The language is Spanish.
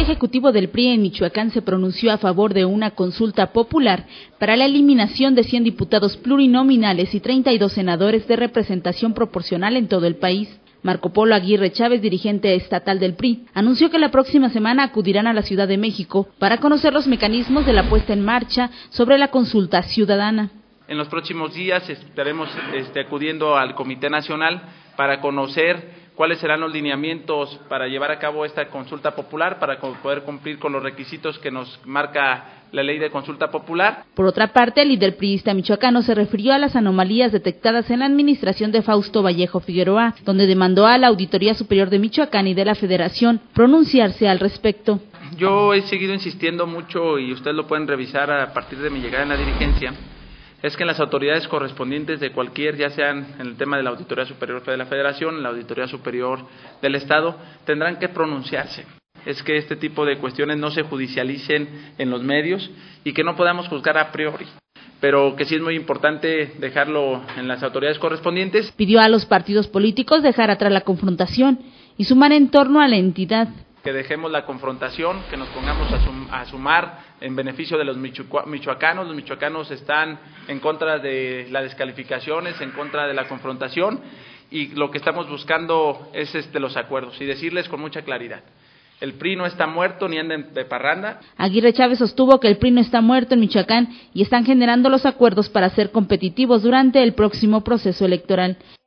ejecutivo del PRI en Michoacán se pronunció a favor de una consulta popular para la eliminación de 100 diputados plurinominales y 32 senadores de representación proporcional en todo el país. Marco Polo Aguirre Chávez, dirigente estatal del PRI, anunció que la próxima semana acudirán a la Ciudad de México para conocer los mecanismos de la puesta en marcha sobre la consulta ciudadana. En los próximos días estaremos acudiendo al Comité Nacional para conocer cuáles serán los lineamientos para llevar a cabo esta consulta popular, para poder cumplir con los requisitos que nos marca la ley de consulta popular. Por otra parte, el líder priista michoacano se refirió a las anomalías detectadas en la administración de Fausto Vallejo Figueroa, donde demandó a la Auditoría Superior de Michoacán y de la Federación pronunciarse al respecto. Yo he seguido insistiendo mucho, y ustedes lo pueden revisar a partir de mi llegada en la dirigencia, es que en las autoridades correspondientes de cualquier, ya sean en el tema de la Auditoría Superior de la Federación, la Auditoría Superior del Estado, tendrán que pronunciarse. Es que este tipo de cuestiones no se judicialicen en los medios y que no podamos juzgar a priori, pero que sí es muy importante dejarlo en las autoridades correspondientes. Pidió a los partidos políticos dejar atrás la confrontación y sumar en torno a la entidad. Que dejemos la confrontación, que nos pongamos a sumar en beneficio de los michoacanos. Los michoacanos están en contra de las descalificaciones, en contra de la confrontación, y lo que estamos buscando es los acuerdos y decirles con mucha claridad: el PRI no está muerto ni anda de parranda. Aguirre Chávez sostuvo que el PRI no está muerto en Michoacán y están generando los acuerdos para ser competitivos durante el próximo proceso electoral.